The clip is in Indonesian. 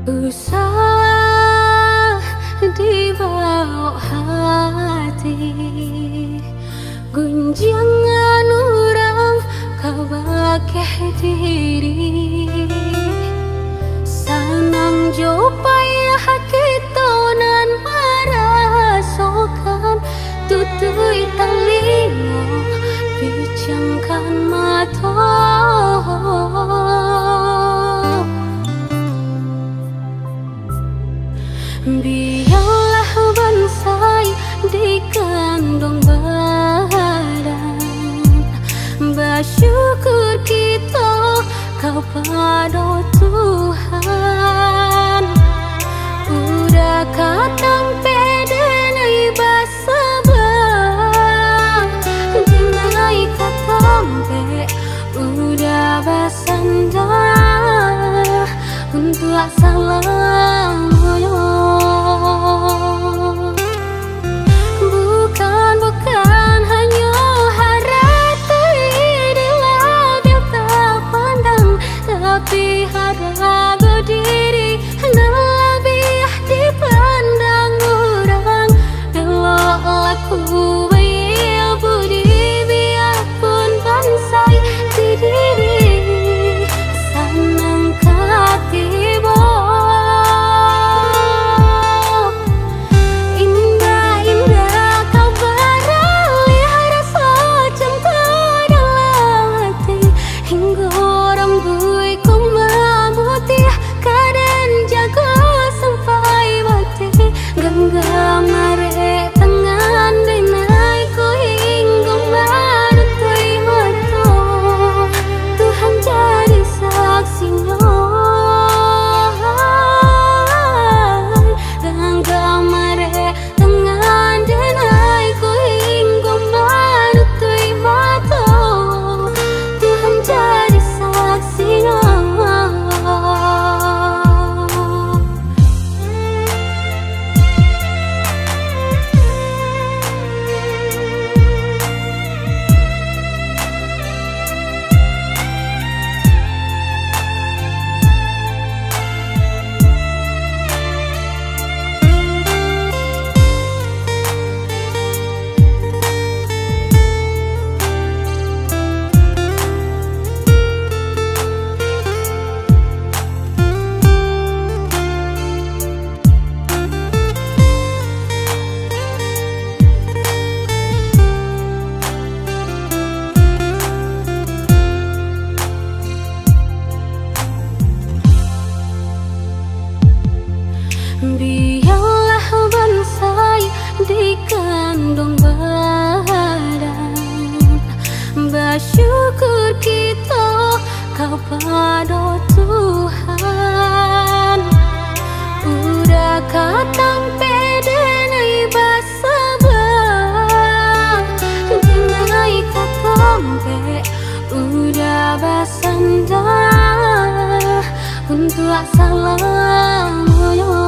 Usah dibawa hati, gunjangan orang kau bakeh diri. Sanang jo payah kita nan merasakan, tutui telinga bicangkan mata. Biarlah bonsai dikandung badan, bersyukur kita kau pada Tuhan. Udah katang pedenai basabah, denai katampe udah basandah untuk salam. Bukan hanya harta di label tak pandang, tapi harga diri lebih dipandang orang. Elok laku baik budi biarpun bansai di diri, sanang katiba. Gamare tangan denai ko hingga baru terima. Tuhan jadi saksinya. Gamare tangan denai ko hingga baru terima. Tuhan jadi saksinya. Biarlah bonsai dikandung badan, bersyukur kita kau pada Tuhan. Udah katang pedenai basabah, denai katampe udah basandah untuk salam.